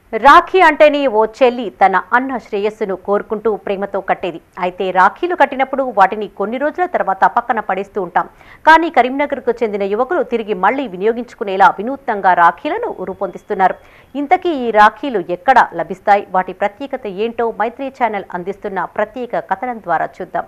రాఖీ అంటేనే ఓ చెల్లి తన అన్న శ్రేయస్సును కోరుకుంటూ ప్రేమతో కట్టేది. అయితే రాఖీలు కట్టినప్పుడు వాటిని కొన్ని రోజుల తర్వాత పక్కన పడేస్తూ ఉంటాం. కానీ కరీంనగర్కు చెందిన యువకులు తిరిగి మళ్లీ వినియోగించుకునేలా వినూత్నంగా రాఖీలను రూపొందిస్తున్నారు. ఇంతకీ ఈ రాఖీలు ఎక్కడ లభిస్తాయి, వాటి ప్రత్యేకత ఏంటో మైత్రి ఛానల్ అందిస్తున్న ప్రత్యేక కథనం ద్వారా చూద్దాం.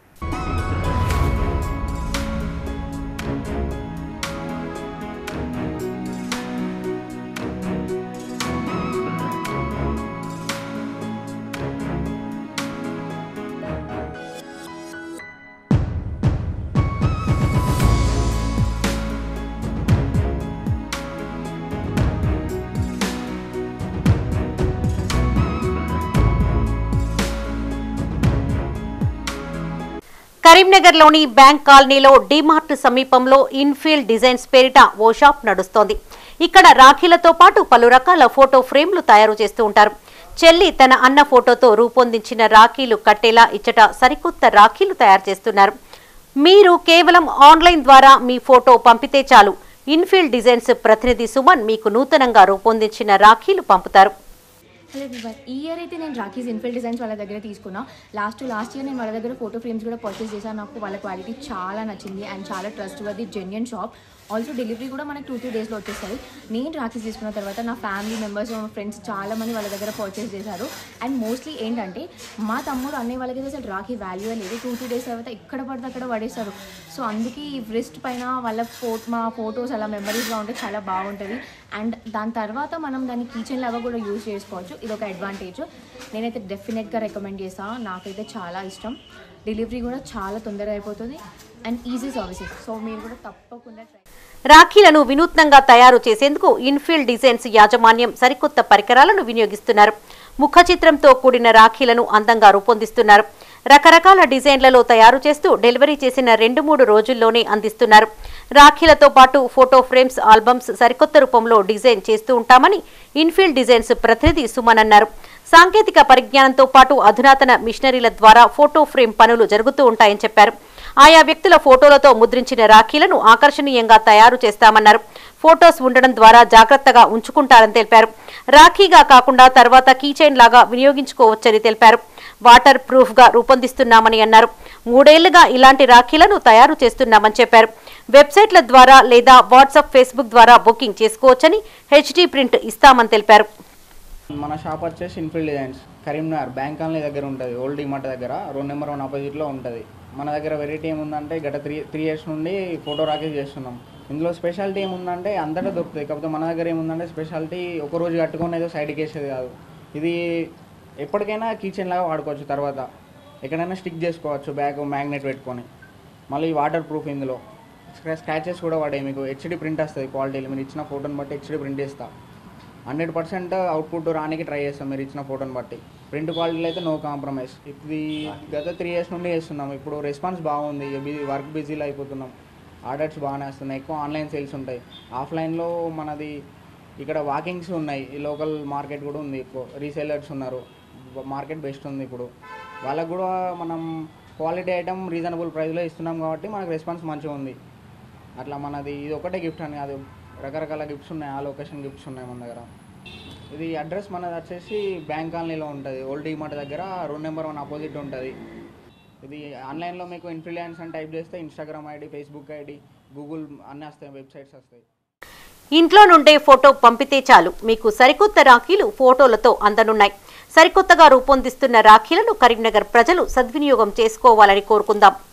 కరీంనగర్లోని బ్యాంక్ కాలనీలో డిమార్ట్ సమీపంలో ఇన్ఫీల్డ్ డిజైన్స్ పేరిట ఓ షాప్ నడుస్తోంది. ఇక్కడ రాఖీలతో పాటు పలు రకాల ఫోటో ఫ్రేమ్లు తయారు చేస్తూ ఉంటారు. చెల్లి తన అన్న ఫోటోతో రూపొందించిన రాఖీలు కట్టేలా ఇచ్చట సరికొత్త రాఖీలు తయారు చేస్తున్నారు. మీరు కేవలం ఆన్లైన్ ద్వారా మీ ఫోటో పంపితే చాలు, ఇన్ఫీల్డ్ డిజైన్స్ ప్రతినిధి సుమన్ మీకు నూతనంగా రూపొందించిన రాఖీలు పంపుతారు. ఈ ఇయర్ అయితే నేను రాఖీస్ ఇన్ఫీల్డ్ డిజైన్స్ వాళ్ళ దగ్గర తీసుకున్నా. లాస్ట్ ఇయర్ నేను వాళ్ళ దగ్గర ఫోటో ఫ్రేమ్స్ కూడా పర్చేస్ చేశాను. నాకు వాళ్ళ క్వాలిటీ చాలా నచ్చింది అండ్ చాలా trustworthy genuine shop. Also delivery కూడా మనకు 2-3 డేస్లో వచ్చేస్తాయి. నేను రాఖీస్ తీసుకున్న తర్వాత నా ఫ్యామిలీ మెంబర్స్, మా ఫ్రెండ్స్ చాలామంది వాళ్ళ దగ్గర పర్చేస్ చేశారు. అండ్ మోస్ట్లీ ఏంటంటే మా తమ్ముడు అన్నయ్య వాళ్ళకి అసలు రాఖీ వాల్యూ లేదు. 2-3 డేస్ తర్వాత ఎక్కడ పడితే అక్కడ పడేస్తారు. సో అందుకే ఈ రిస్ట్ పైన వాళ్ళ మా ఫొటోస్ అలా మెమరీస్గా ఉంటే చాలా బాగుంటుంది. అండ్ దాని తర్వాత మనం దాన్ని కిచెన్ లాగా కూడా యూజ్ చేసుకోవచ్చు. ఇది ఒక అడ్వాంటేజ్. నేనైతే డెఫినెట్గా రికమెండ్ చేస్తాను. నాకైతే చాలా ఇష్టం. డెలివరీ కూడా చాలా తొందరగా అయిపోతుంది అండ్ ఈజీ సర్వీసెస్. సో మీరు కూడా తప్పకుండా ట్రై. రాఖీలను వినూత్నంగా తయారు చేసేందుకు ఇన్ఫీల్డ్ డిజైన్స్ యాజమాన్యం సరికొత్త పరికరాలను వినియోగిస్తున్నారు. ముఖ చిత్రంతో కూడిన రాఖీలను అందంగా రూపొందిస్తున్నారు. రకరకాల డిజైన్లలో తయారు చేస్తూ డెలివరీ చేసిన 2-3 రోజుల్లోనే అందిస్తున్నారు. రాఖీలతో పాటు ఫోటో ఫ్రేమ్స్, ఆల్బమ్స్ సరికొత్త రూపంలో డిజైన్ చేస్తూ ఉంటామని ఇన్ఫీల్డ్ డిజైన్స్ ప్రతినిధి సుమన్ అన్నారు. సాంకేతిక పరిజ్ఞానంతో పాటు అధునాతన మిషనరీల ద్వారా ఫోటో ఫ్రేమ్ పనులు జరుగుతూ ఉంటాయని చెప్పారు. ఆయా వ్యక్తుల ఫోటోలతో ముద్రించిన రాఖీలను ఆకర్షణీయంగా తయారు చేస్తామన్నారు. ఫోటోస్ ఉండడం ద్వారా జాగ్రత్తగా ఉంచుకుంటారని తెలిపారు. రాఖీగా కాకుండా తర్వాత కీచైన్ లాగా వినియోగించుకోవచ్చని తెలిపారు. వాటర్ ప్రూఫ్ గా రూపొందిస్తున్నామని అన్నారు. 3 ఏళ్లుగా ఇలాంటి రాఖీలను తయారు చేస్తున్నామని చెప్పారు. వెబ్సైట్ల ద్వారా లేదా వాట్సాప్, ఫేస్బుక్ ద్వారా బుకింగ్ చేసుకోవచ్చని, హెచ్డీ ప్రింట్ ఇస్తామని తెలిపారు. మన షాప్ వచ్చేసి infield designs Karimnagar bank colony దగ్గర ఉంటుంది. ఓల్డ్ డిమార్ట్ దగ్గర రోడ్ నెంబర్ 1 ఆపోజిట్లో ఉంటుంది. మన దగ్గర వెరైటీ ఏముందంటే గత 3 ఇయర్స్ నుండి ఫోటో రాఖీస్ చేస్తున్నాం. ఇందులో స్పెషాలిటీ ఏముందంటే అంతటా దొరుకుతుంది. కాకపోతే మన దగ్గర ఏముందంటే స్పెషాలిటీ ఒకరోజు కట్టుకొని ఏదో సైడ్కి వేసేది కాదు. ఇది ఎప్పటికైనా కిచెన్ లాగా వాడుకోవచ్చు. తర్వాత ఎక్కడైనా స్టిక్ చేసుకోవచ్చు. బ్యాగ్ మ్యాగ్నెట్ పెట్టుకొని. మళ్ళీ వాటర్ ప్రూఫ్. ఇందులో స్క్రాచెస్ కూడా పడాయి. మీకు హెచ్డీ ప్రింట్ వస్తుంది. క్వాలిటీలు మీరు ఇచ్చిన ఫోటోని బట్టి హెచ్డీ ప్రింట్ చేస్తా. 100% అవుట్పుట్ రానికి ట్రై చేస్తాం మీరు ఇచ్చిన ఫోటోని బట్టి. ప్రింట్ క్వాలిటీలో అయితే నో కాంప్రమైజ్. ఇది గత 3 ఇయర్స్ నుండి చేస్తున్నాం. ఇప్పుడు రెస్పాన్స్ బాగుంది. వర్క్ బిజీలో అయిపోతున్నాం. ఆర్డర్స్ బాగానే వస్తున్నాయి. ఎక్కువ ఆన్లైన్ సేల్స్ ఉంటాయి. ఆఫ్లైన్లో మనది ఇక్కడ వాకింగ్స్ ఉన్నాయి. ఈ లోకల్ మార్కెట్ కూడా ఉంది. ఎక్కువ రీసేలర్స్ ఉన్నారు. మార్కెట్ బెస్ట్ ఉంది. ఇప్పుడు వాళ్ళకు కూడా మనం క్వాలిటీ ఐటమ్ రీజనబుల్ ప్రైస్లో ఇస్తున్నాం కాబట్టి మనకు రెస్పాన్స్ మంచిగా ఉంది. అట్లా మనది ఇది ఒకటే గిఫ్ట్ అని కాదు, రకరకాల గిఫ్ట్స్ ఉన్నాయి. ఆ లొకేషన్ గిఫ్ట్స్ ఉన్నాయి మన దగ్గర. ఇది అడ్రస్ మనది వచ్చేసి బ్యాంక్ కాలనీలో ఉంటుంది. ఓల్డ్ డిమార్ట్ దగ్గర రోడ్ నెంబర్ 1 ఆపోజిట్ ఉంటుంది. ఇది ఆన్లైన్లో మీకు ఇన్ఫ్లుయెన్స్ అని టైప్ చేస్తే Instagram ID, Facebook ID, Google అన్నీ వస్తాయి. వెబ్సైట్స్ వస్తాయి. ఇంట్లో నుండే ఫోటో పంపితే చాలు, మీకు సరికొత్త రాఖీలు ఫోటోలతో అందనున్నాయి. సరికొత్తగా రూపొందిస్తున్న రాఖీలను కరీంనగర్ ప్రజలు సద్వినియోగం చేసుకోవాలని కోరుకుందాం.